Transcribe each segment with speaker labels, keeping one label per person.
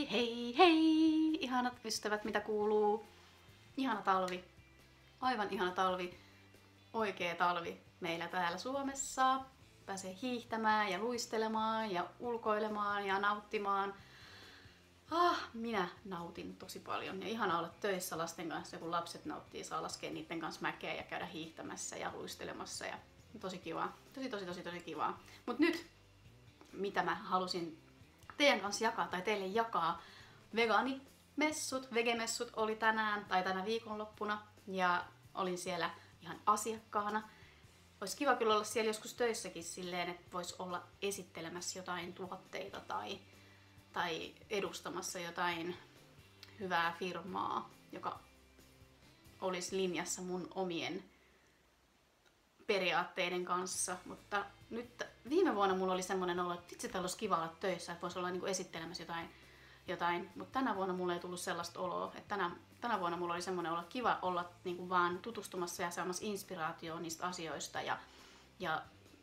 Speaker 1: Hei hei hei! Ihanat ystävät, mitä kuuluu? Ihana talvi. Aivan ihana talvi. Oikea talvi meillä täällä Suomessa. Pääsee hiihtämään ja luistelemaan ja ulkoilemaan ja nauttimaan. Minä nautin tosi paljon. Ja ihana olla töissä lasten kanssa, kun lapset nauttii, saa laskea niiden kanssa mäkeä ja käydä hiihtämässä ja luistelemassa. Ja tosi kivaa. Tosi kivaa. Mut nyt, mitä mä halusin teidän kanssa jakaa tai teille jakaa. Vegaanimessut, vegemessut oli tänään tai tänä viikonloppuna ja olin siellä ihan asiakkaana. Olisi kiva kyllä olla siellä joskus töissäkin silleen, että voisi olla esittelemässä jotain tuotteita tai edustamassa jotain hyvää firmaa, joka olisi linjassa mun omien periaatteiden kanssa, mutta nyt viime vuonna mulla oli semmoinen olo, että itse täällä olisi kiva olla töissä, että voisi olla niin kuin esittelemässä jotain, mutta tänä vuonna mulla ei tullut sellaista oloa, että tänä vuonna mulla oli semmoinen olo, kiva olla niin kuin vaan tutustumassa ja saamassa inspiraatioon niistä asioista ja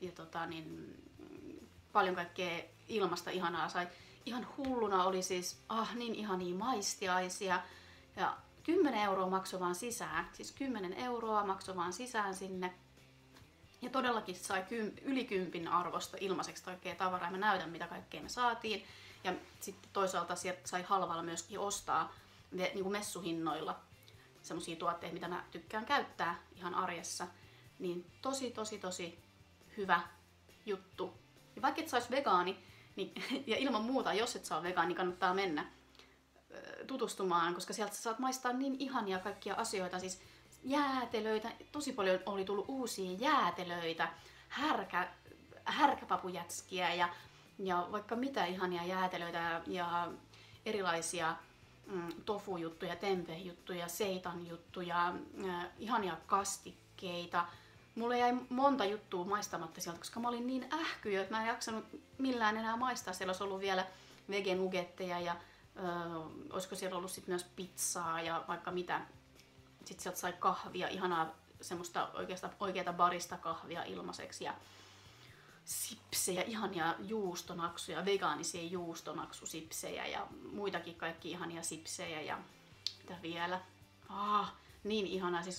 Speaker 1: paljon kaikkea ilmasta ihanaa sai. Ihan hulluna oli siis niin ihania maistiaisia ja 10 € maksoi vaan sisään, siis 10 € maksoi vaan sisään sinne. Ja todellakin sai yli 10 arvosta ilmaiseksi kaikkea tavaraa. Mä näytän mitä kaikkea me saatiin. Ja sitten toisaalta sieltä sai halvalla myöskin ostaa niin kuin messuhinnoilla semmosia tuotteita, mitä mä tykkään käyttää ihan arjessa. Niin tosi hyvä juttu. Ja vaikka et sais vegaani, niin, ja ilman muuta, jos et saa vegaani, niin kannattaa mennä tutustumaan, koska sieltä sä saat maistaa niin ihania kaikkia asioita. Siis jäätelöitä, tosi paljon oli tullut uusia jäätelöitä, härkäpapujätskiä ja vaikka mitä ihania jäätelöitä ja erilaisia tofujuttuja, tempehjuttuja, seitanjuttuja, ihania kastikkeita. Mulle jäi monta juttua maistamatta sieltä, koska mä olin niin ähkyjä, että mä en jaksanut millään enää maistaa. Siellä olisi ollut vielä vegenugetteja ja olisiko siellä ollut sit myös pizzaa ja vaikka mitä. Sitten sieltä sai kahvia, ihanaa semmoista oikeata barista kahvia ilmaiseksi ja sipsejä, ihania juustonaksuja, vegaanisia juustonaksusipsejä ja muitakin kaikki ihania sipsejä ja mitä vielä. Niin ihanaa, siis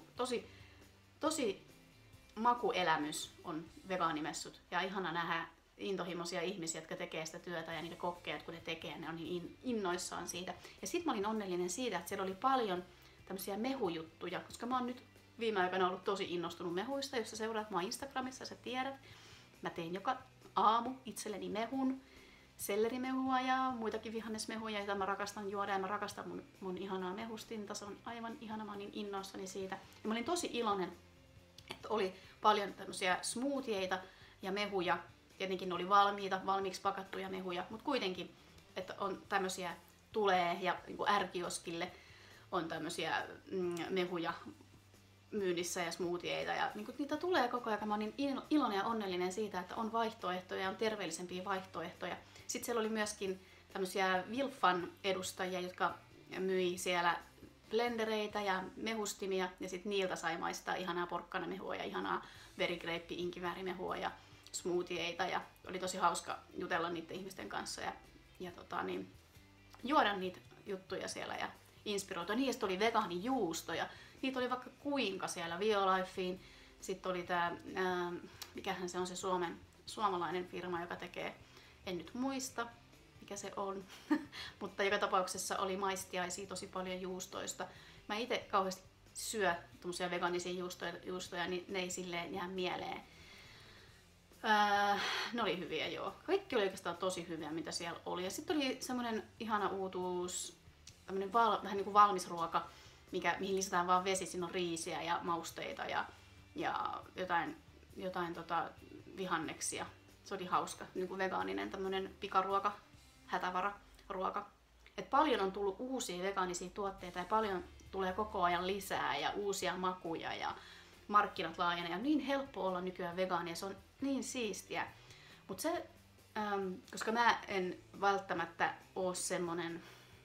Speaker 1: tosi makuelämys on vegaanimessut ja ihana nähdä intohimoisia ihmisiä, jotka tekee sitä työtä ja niitä kokkeja, kun ne tekee, ne on niin innoissaan siitä. Ja sit mä olin onnellinen siitä, että siellä oli paljon tämmöisiä mehujuttuja, koska mä oon nyt viime aikoina ollut tosi innostunut mehuista. Jos sä seuraat mua Instagramissa, sä tiedät. Mä teen joka aamu itselleni mehun, sellerimehua ja muitakin vihannesmehuja, joita mä rakastan juoda ja mä rakastan mun ihanaa mehustinta. Se on aivan ihana, mä oon niin innoissani siitä. Ja mä olin tosi iloinen, että oli paljon tämmöisiä smoothieita ja mehuja. Tietenkin ne oli valmiiksi pakattuja mehuja, mutta kuitenkin, että on tämmöisiä tulee ja niin kuin R-kioskille on tämmöisiä mehuja myynnissä ja smoothieita ja niin niitä tulee koko ajan. Mä oon niin iloinen ja onnellinen siitä, että on vaihtoehtoja ja on terveellisempiä vaihtoehtoja. Sitten siellä oli myöskin tämmöisiä Wilfan edustajia, jotka myi siellä blendereitä ja mehustimia ja sitten niiltä sai maistaa ihanaa porkkanamehua ja ihanaa verigrape-inkiväärimehua ja smoothieita ja oli tosi hauska jutella niiden ihmisten kanssa ja juoda niitä juttuja siellä ja inspiroitua. Niistä oli vegaanijuustoja. Niitä oli vaikka kuinka siellä Violifeen. Sitten oli tää, mikähän se on se suomalainen firma, joka tekee, en nyt muista mikä se on, mutta joka tapauksessa oli maistiaisia tosi paljon juustoista. Mä itse kauheasti syö tommosia vegaanisia juustoja, niin ne ei silleen jää mieleen. Ne oli hyviä, joo. Kaikki oli oikeastaan tosi hyviä, mitä siellä oli. Ja sitten oli semmonen ihana uutuus, tämmönen vähän niinku valmis ruoka, mihin lisätään vaan vesi. Siinä on riisiä ja mausteita ja jotain vihanneksia. Se oli hauska, niinku vegaaninen tämmönen pikaruoka, hätävararuoka. Et paljon on tullut uusia vegaanisia tuotteita ja paljon tulee koko ajan lisää ja uusia makuja ja markkinat laajenee. Ja niin helppo olla nykyään vegaani ja se on niin siistiä. Mut se, koska mä en välttämättä oo semmonen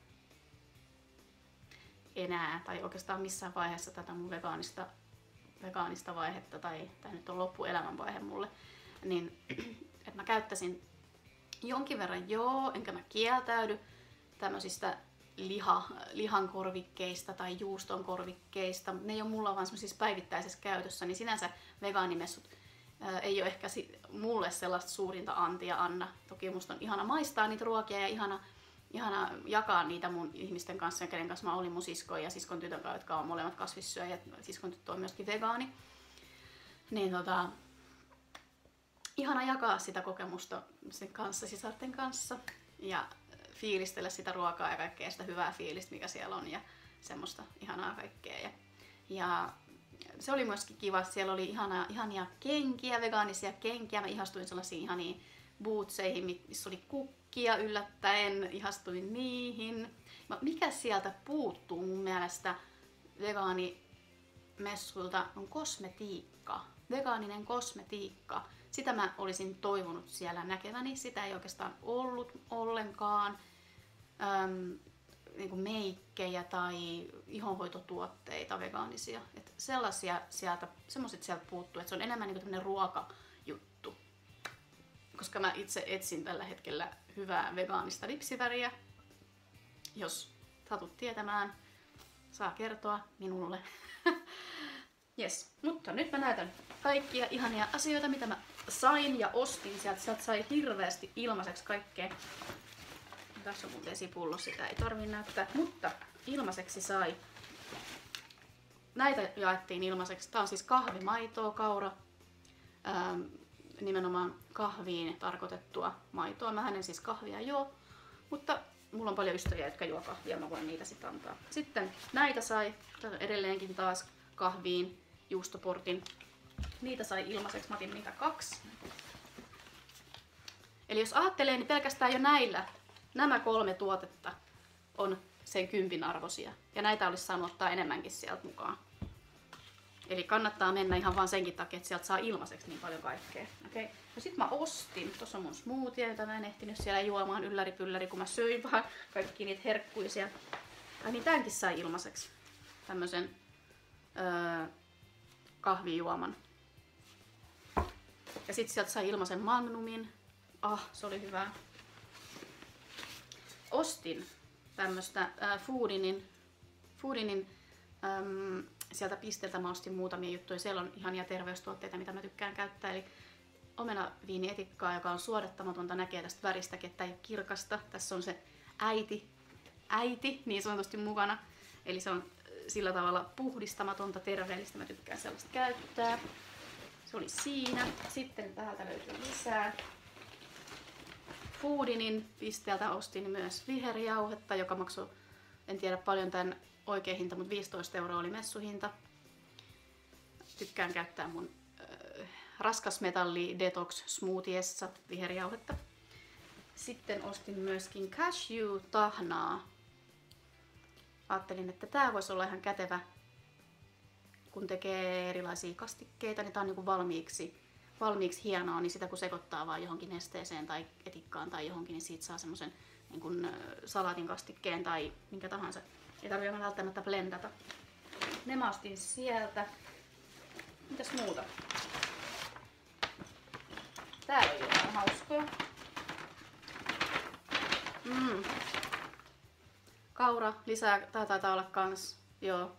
Speaker 1: enää, tai oikeastaan missään vaiheessa tätä mun vegaanista vaihetta, tai nyt on loppuelämän vaihe mulle, niin että mä käyttäisin jonkin verran enkä mä kieltäydy tämmöisistä lihan korvikkeista tai juuston korvikkeista. Ne ei ole mulla vaan semmoisissa päivittäisessä käytössä, niin sinänsä vegaanimessut ei ole ehkä mulle sellaista suurinta antia anna. Toki musta on ihana maistaa niitä ruokia ja ihana jakaa niitä mun ihmisten kanssa, kenen kanssa mä olin mun siskon ja siskon tytön kanssa, jotka on molemmat kasvissyöjät. Siskon tyttö on myöskin vegaani. Niin ihana jakaa sitä kokemusta sen kanssa, sisarten kanssa ja fiilistellä sitä ruokaa ja kaikkea sitä hyvää fiilistä, mikä siellä on ja semmoista ihanaa kaikkea. Ja se oli myöskin kiva, siellä oli ihania kenkiä, vegaanisia kenkiä. Mä ihastuin sellaisiin ihaniin bootseihin, missä oli kukkia yllättäen, ihastuin niihin. Mikä sieltä puuttuu mun mielestä vegaanimessuilta on kosmetiikka, vegaaninen kosmetiikka. Sitä mä olisin toivonut siellä näkeväni, sitä ei oikeastaan ollut ollenkaan. Niin kuin meikkejä tai ihonhoitotuotteita vegaanisia. Et semmoiset sieltä puuttuu, että se on enemmän niin kuin tämmöinen ruokajuttu. Koska mä itse etsin tällä hetkellä hyvää vegaanista lipsiväriä. Jos satut tietämään, saa kertoa minulle. Yes. Mutta nyt mä näytän kaikkia ihania asioita, mitä mä sain ja ostin sieltä. Sieltä sai hirveästi ilmaiseksi kaikkea. Tässä on mun vesipullo, sitä ei tarvitse näyttää, mutta ilmaiseksi sai. Näitä jaettiin ilmaiseksi. Tää on siis kahvimaitoa, kaura, nimenomaan kahviin tarkoitettua maitoa. Mä en siis kahvia juo, mutta mulla on paljon ystäviä, jotka juo kahvia, mä voin niitä sitten antaa. Sitten näitä sai, edelleenkin taas kahviin, juustoportin. Niitä sai ilmaiseksi, mä otin niitä 2. Eli jos ajattelee, niin pelkästään jo nämä 3 tuotetta on sen 10 arvoisia. Ja näitä olisi saanut ottaa enemmänkin sieltä mukaan. Eli kannattaa mennä ihan vaan senkin takia, että sieltä saa ilmaiseksi niin paljon kaikkea. Okay. No sit mä ostin, tuossa on mun smoothie, jota mä en ehtinyt siellä juomaan ylläri, kun mä söin vaan kaikki niitä herkkuisia. Niin tämänkin sai ilmaiseksi. Tämmösen kahvijuoman. Ja sit sieltä sai ilmaisen magnumin. Se oli hyvä. Ostin tämmöstä Foodinin sieltä pisteeltä mä ostin muutamia juttuja. Siellä on ihania terveystuotteita, mitä mä tykkään käyttää. Eli omenaviinietikkaa, joka on suodattamatonta, näkee tästä väristäkin, että ei ole kirkasta. Tässä on se äiti niin sanotusti mukana. Eli se on sillä tavalla puhdistamatonta, terveellistä. Mä tykkään sellaista käyttää. Se oli siinä. Sitten täältä löytyy lisää. Foodinin pisteeltä ostin myös viherjauhetta, joka maksoi, en tiedä paljon tämän oikea hinta, mutta 15 € oli messuhinta. Tykkään käyttää mun raskasmetalli detox smoothiessa viherjauhetta. Sitten ostin myöskin cashew-tahnaa. Ajattelin, että tää voisi olla ihan kätevä, kun tekee erilaisia kastikkeita, niin tää on niinku valmiiksi hienoa, niin sitä kun sekoittaa vaan johonkin nesteeseen tai etikkaan tai johonkin, niin siitä saa semmoisen niin kuin salaatin kastikkeen tai minkä tahansa. Ei tarvitse välttämättä blendata. Ne mä ostin sieltä. Mitäs muuta? Täällä on jotain hauskaa. Kaura lisää, tää taitaa olla kans, joo,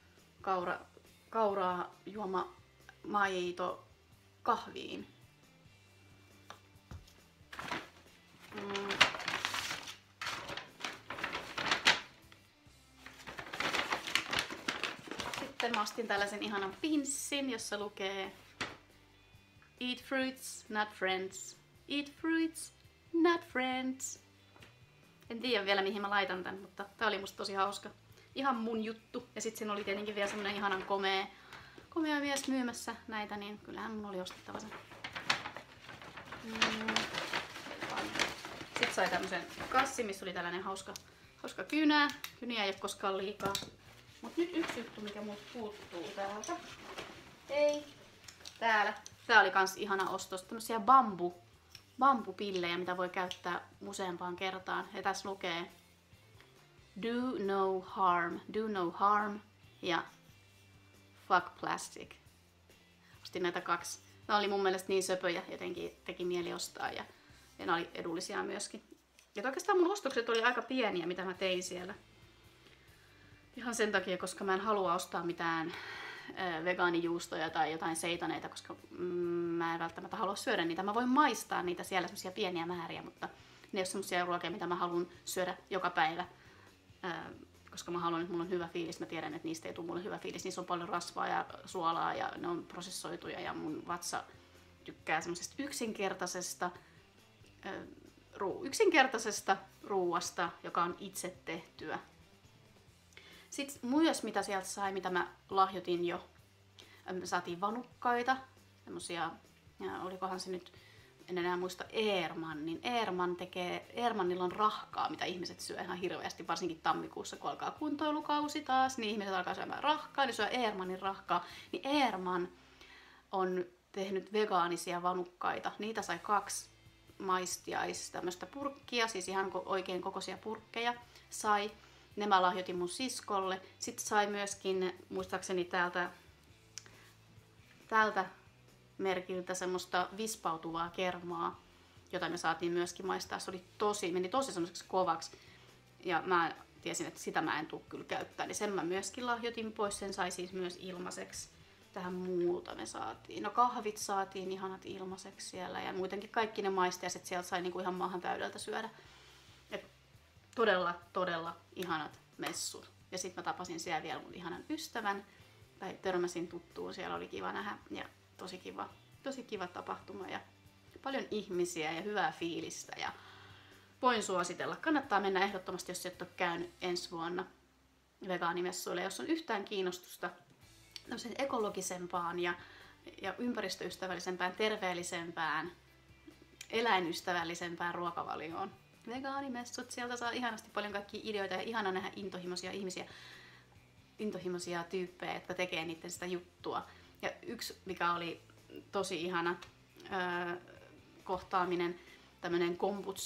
Speaker 1: kauraa juoma maito kahviin. Sitten mä ostin tällaisen ihanan pinssin, jossa lukee Eat fruits, not friends. Eat fruits, not friends. En tiedä vielä mihin mä laitan tän, mutta tää oli musta tosi hauska. Ihan mun juttu. Ja sitten siinä oli tietenkin vielä semmonen ihanan komea mies myymässä näitä, niin kyllähän mun oli ostettava sen. Sitten sai tämmösen kassin, missä oli tällainen hauska kynä. Kyniä ei ole koskaan liikaa. Mut nyt yksi juttu, mikä multa puuttuu täältä. Ei. Täällä. Tää oli kans ihana ostos. Tämmösiä bambupillejä, mitä voi käyttää useampaan kertaan. Ja tässä lukee Do no harm ja Fuck plastic. Ostin näitä 2. Nämä oli mun mielestä niin söpöjä, jotenkin teki mieli ostaa ja ne oli edullisia myöskin. Ja oikeastaan mun ostokset oli aika pieniä, mitä mä tein siellä. Ihan sen takia, koska mä en halua ostaa mitään vegaanijuustoja tai jotain seitoneita, koska mä en välttämättä halua syödä niitä. Mä voin maistaa niitä siellä semmosia pieniä määriä, mutta ne ei ole semmosia ruokia, mitä mä haluan syödä joka päivä. Koska mä haluan, että mulla on hyvä fiilis. Mä tiedän, että niistä ei tule mulle hyvä fiilis. Niissä on paljon rasvaa ja suolaa ja ne on prosessoituja ja mun vatsa tykkää semmoisesta yksinkertaisesta ruuasta, joka on itse tehtyä. Sitten myös mitä sieltä sai, mitä mä lahjoitin jo, me saatiin vanukkaita, semmosia, olikohan se nyt, en enää muista, Eermannin. Eermannilla on rahkaa, mitä ihmiset syö ihan hirveästi, varsinkin tammikuussa, kun alkaa kuntoilukausi taas, niin ihmiset alkaa syömään rahkaa, niin syö Eermannin rahkaa. Niin Eerman on tehnyt vegaanisia vanukkaita, niitä sai 2 maistiais tämmöistä purkkia, siis ihan oikein kokoisia purkkeja sai. Ne mä lahjoitin mun siskolle. Sitten sai myöskin, muistaakseni tältä merkiltä semmoista vispautuvaa kermaa, jota me saatiin myöskin maistaa. Se meni tosi semmoiseksi kovaksi. Ja mä tiesin, että sitä mä en tule kyllä käyttää. Niin sen mä myöskin lahjoitin pois. Sen sai siis myös ilmaiseksi. Tähän muuta me saatiin. No kahvit saatiin ihanat ilmaiseksi siellä. Ja muutenkin kaikki ne maisteet sieltä sai niinku ihan maahan täydeltä syödä. Todella ihanat messut. Ja sitten mä tapasin siellä vielä mun ihanan ystävän, tai törmäsin tuttuun, siellä oli kiva nähdä ja tosi kiva tapahtuma ja paljon ihmisiä ja hyvää fiilistä ja voin suositella. Kannattaa mennä ehdottomasti, jos et ole käynyt ensi vuonna vegaanimessuille, jos on yhtään kiinnostusta ekologisempaan ja ympäristöystävällisempään, terveellisempään, eläinystävällisempään ruokavalioon. Vegaanimessut, sieltä saa ihanasti paljon kaikkia ideoita ja ihana nähdä intohimoisia ihmisiä, intohimoisia tyyppejä, jotka tekee niiden sitä juttua. Ja yksi, mikä oli tosi ihana kohtaaminen, tämmönen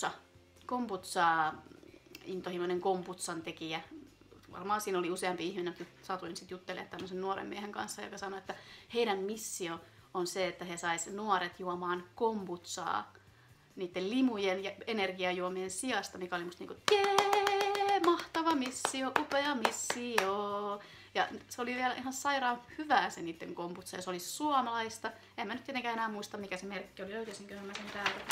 Speaker 1: intohimoinen kombutsan tekijä. Varmaan siinä oli useampi ihminen, että satuin sitten juttelemaan tämmöisen nuoren miehen kanssa, joka sanoi, että heidän missio on se, että he sais nuoret juomaan kombutsaa niiden limujen ja energiajuomien sijasta, mikä oli musta niinku mahtava missio, upea missio. Ja se oli vielä ihan sairaan hyvää se niiden kombutsa ja se oli suomalaista. En mä nyt tietenkään enää muista, mikä se merkki oli. Löytäisinköhän mä sen täältä.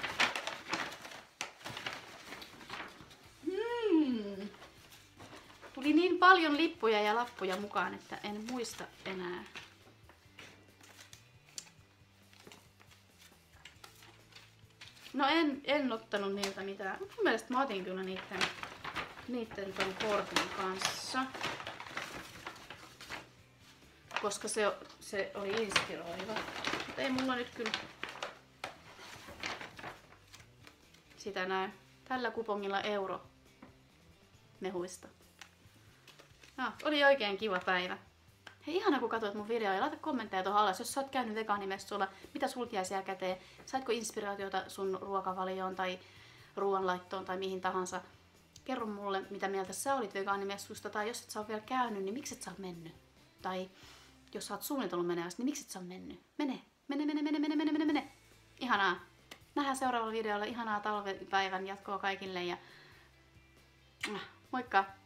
Speaker 1: Tuli niin paljon lippuja ja lappuja mukaan, että en muista enää. No en ottanut niiltä mitään. Mun mielestä mä otin kyllä niitten ton kortin kanssa. Koska se oli inspiroiva. Mutta ei mulla nyt kyllä sitä näy. Tällä kupongilla euro mehuista. No, oli oikein kiva päivä. Hei, ihana kun katsoit mun videoa ja laita kommentteja tuohon alas, jos sä oot käynyt vegaanimessuilla, mitä sulta jäi siellä käteen, saitko inspiraatiota sun ruokavalioon tai ruoanlaittoon tai mihin tahansa. Kerro mulle, mitä mieltä sä olit vegaanimessusta, tai jos et sä oot vielä käynyt, niin miksi et sä oot mennyt? Tai jos sä oot suunnitellut menevästi, niin miksi et sä oot mennyt? Mene. Ihanaa. Nähdään seuraavalla videolla. Ihanaa talvipäivän jatkoa kaikille ja moikka!